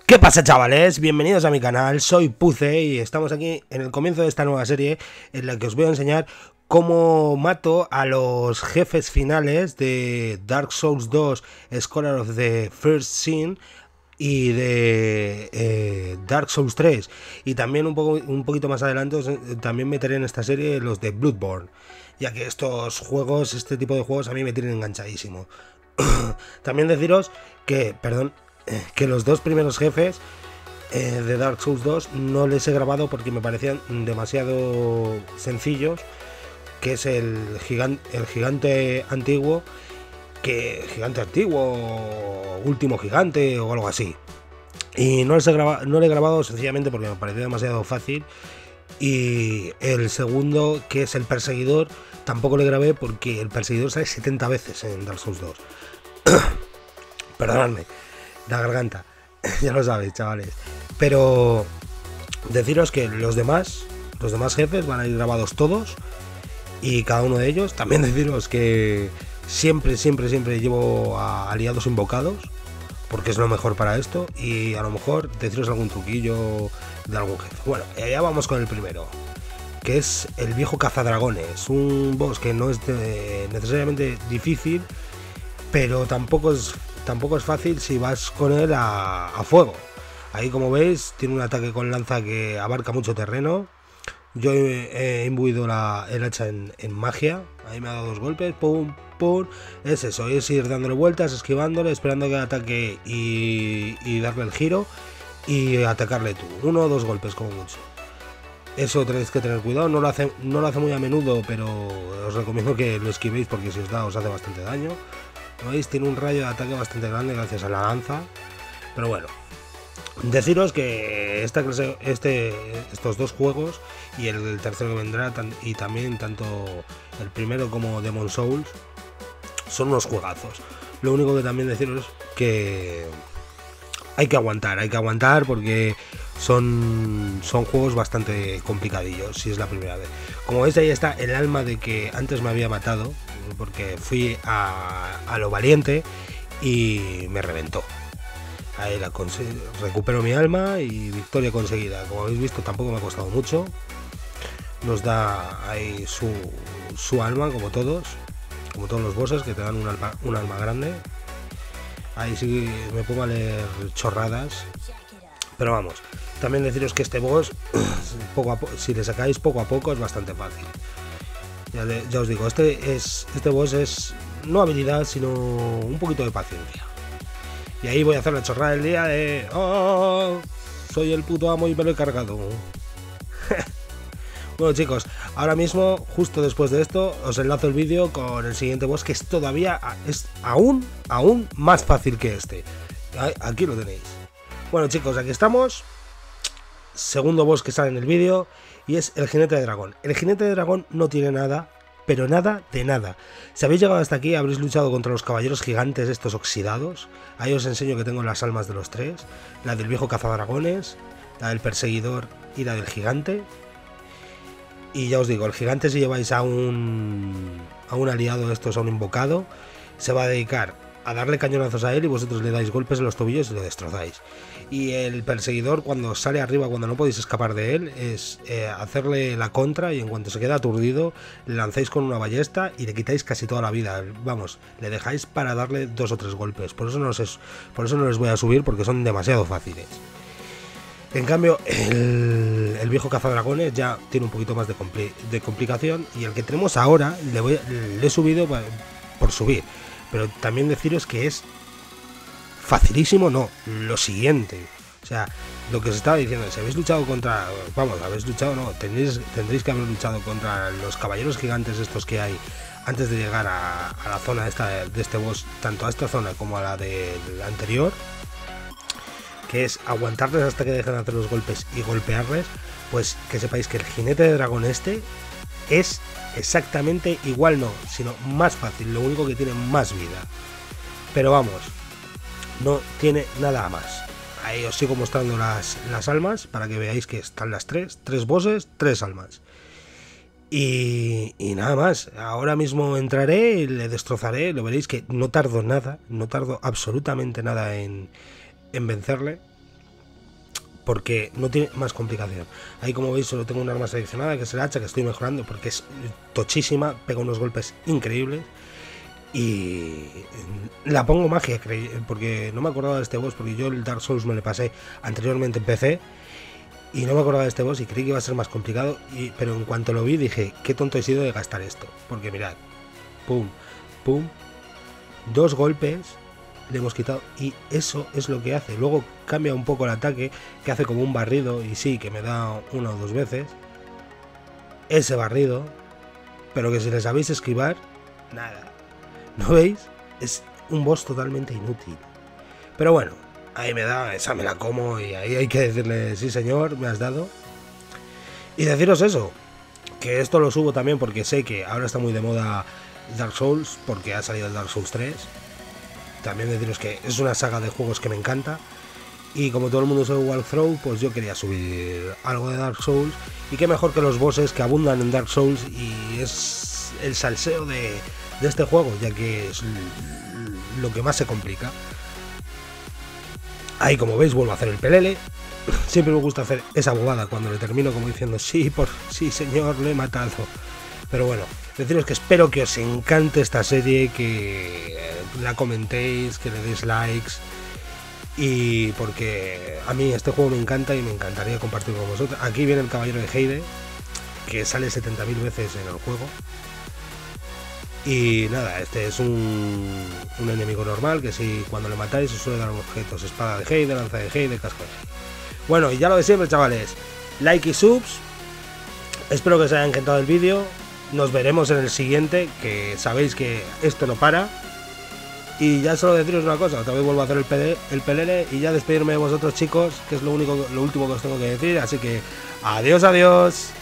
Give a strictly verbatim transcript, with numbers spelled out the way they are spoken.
¿Qué pasa, chavales? Bienvenidos a mi canal, soy Puce y estamos aquí en el comienzo de esta nueva serie en la que os voy a enseñar cómo mato a los jefes finales de Dark Souls dos Scholar of the First Sin y de eh, Dark Souls tres, y también un, poco, un poquito más adelante os, también meteré en esta serie los de Bloodborne, ya que estos juegos, este tipo de juegos a mí me tienen enganchadísimo. También deciros que, perdón, que los dos primeros jefes eh, de Dark Souls dos no les he grabado porque me parecían demasiado sencillos, que es el gigante, el gigante antiguo, que gigante antiguo, último gigante o algo así. Y no les he grabado, no le he grabado sencillamente porque me pareció demasiado fácil. Y el segundo, que es el perseguidor, tampoco le grabé porque el perseguidor sale setenta veces en Dark Souls dos. Perdonadme la garganta, ya lo sabéis, chavales. Pero deciros que los demás, los demás jefes van a ir grabados todos, y cada uno de ellos. También deciros que siempre, siempre, siempre llevo a aliados invocados, porque es lo mejor para esto. Y a lo mejor deciros algún truquillo de algún jefe. Bueno, ya vamos con el primero, que es el viejo cazadragones. Un boss que no es de, necesariamente difícil, pero tampoco es tampoco es fácil si vas con él a, a fuego. Ahí, como veis, tiene un ataque con lanza que abarca mucho terreno. Yo he, he imbuido la, el hacha en, en magia. Ahí me ha dado dos golpes, pum, pum. Es eso, es ir dándole vueltas, esquivándole, esperando que ataque y, y darle el giro y atacarle tú. Uno o dos golpes como mucho. Eso tenéis que tener cuidado. No lo hace, no lo hace muy a menudo, pero os recomiendo que lo esquivéis porque si os da os hace bastante daño. ¿Veis? Tiene un rayo de ataque bastante grande gracias a la lanza. Pero bueno, deciros que esta clase, este, estos dos juegos y el tercero que vendrá, y también tanto el primero como Demon Souls, son unos juegazos. Lo único que también deciros que hay que aguantar, hay que aguantar porque son, son juegos bastante complicadillos si es la primera vez. Como veis, ahí está el alma de que antes me había matado, porque fui a, a lo valiente y me reventó. Ahí la recupero mi alma y victoria conseguida. Como habéis visto, tampoco me ha costado mucho. Nos da ahí su, su alma, como todos, como todos los bosses que te dan un alma, un alma grande. Ahí sí me pongo a leer chorradas. Pero vamos, también deciros que este boss, poco a po si le sacáis poco a poco, es bastante fácil. Ya, de, ya os digo, este es este boss es no habilidad, sino un poquito de paciencia. Y ahí voy a hacer la chorrada del día de oh, soy el puto amo y me lo he cargado. Bueno, chicos, ahora mismo, justo después de esto, os enlazo el vídeo con el siguiente boss, que es todavía, es aún, aún más fácil que este. Aquí lo tenéis. Bueno, chicos, aquí estamos. Segundo boss que sale en el vídeo, y es el jinete de dragón. El jinete de dragón no tiene nada, pero nada de nada. Si habéis llegado hasta aquí, habréis luchado contra los caballeros gigantes estos oxidados. Ahí os enseño que tengo las almas de los tres: la del viejo cazadragones, la del perseguidor y la del gigante. Y ya os digo, el gigante, si lleváis a un a un aliado de estos, a un invocado, se va a dedicar a darle cañonazos a él y vosotros le dais golpes en los tobillos y lo destrozáis. Y el perseguidor, cuando sale arriba, cuando no podéis escapar de él, es eh, hacerle la contra, y en cuanto se queda aturdido le lanzáis con una ballesta y le quitáis casi toda la vida. Vamos, le dejáis para darle dos o tres golpes. Por eso no, es, por eso no les voy a subir, porque son demasiado fáciles. En cambio, el, el viejo cazadragones ya tiene un poquito más de, compli de complicación, y el que tenemos ahora le, voy, le he subido por subir. Pero también deciros que es facilísimo, no, lo siguiente. O sea, lo que os estaba diciendo, si habéis luchado contra, vamos, habéis luchado, no, tendréis, tendréis que haber luchado contra los caballeros gigantes estos que hay antes de llegar a, a la zona esta de este boss, tanto a esta zona como a la del anterior, que es aguantarles hasta que dejen de hacer los golpes y golpearles. Pues que sepáis que el jinete de dragón este es exactamente igual, no, sino más fácil, lo único que tiene más vida. Pero vamos, no tiene nada más. Ahí os sigo mostrando las, las almas para que veáis que están las tres, tres bosses, tres almas. Y, y nada más, ahora mismo entraré y le destrozaré, lo veréis que no tardo nada, no tardo absolutamente nada en, en vencerle. porque no tiene más complicación. Ahí, como veis, solo tengo un arma seleccionada, que es el hacha, que estoy mejorando porque es tochísima, pega unos golpes increíbles. Y la pongo magia, porque no me acordaba de este boss, porque yo el Dark Souls me lo pasé anteriormente en P C y no me acordaba de este boss y creí que iba a ser más complicado, y, pero en cuanto lo vi dije, qué tonto he sido de gastar esto, porque mirad, pum, pum, dos golpes le hemos quitado y eso es lo que hace. Luego cambia un poco el ataque, que hace como un barrido, y sí, que me da una o dos veces ese barrido, pero que si le sabéis esquivar, nada. ¿No veis? Es un boss totalmente inútil. Pero bueno, ahí me da, esa me la como y ahí hay que decirle, sí señor, me has dado. Y deciros eso, que esto lo subo también porque sé que ahora está muy de moda Dark Souls, porque ha salido el Dark Souls tres. También deciros que es una saga de juegos que me encanta. Y como todo el mundo sabe walkthrough, pues yo quería subir algo de Dark Souls. Y qué mejor que los bosses que abundan en Dark Souls, y es el salseo de... de este juego, ya que es lo que más se complica. Ahí, como veis, vuelvo a hacer el pelele. Siempre me gusta hacer esa bobada cuando le termino, como diciendo, sí, por sí señor, lo he matado. Pero bueno, deciros que espero que os encante esta serie, que la comentéis, que le deis likes, y porque a mí este juego me encanta y me encantaría compartirlo con vosotros. Aquí viene el caballero de Heide, que sale setenta mil veces en el juego. Y nada, este es un, un enemigo normal, que si cuando le matáis os suele dar objetos, espada de Heide, lanza de Heide, casco de Heide. Bueno, y ya lo de siempre, chavales, like y subs. Espero que os haya encantado el vídeo. Nos veremos en el siguiente, que sabéis que esto no para. Y ya solo deciros una cosa, otra vez vuelvo a hacer el, P D, el pelele y ya despedirme de vosotros, chicos, que es lo único, lo último que os tengo que decir. Así que adiós, adiós.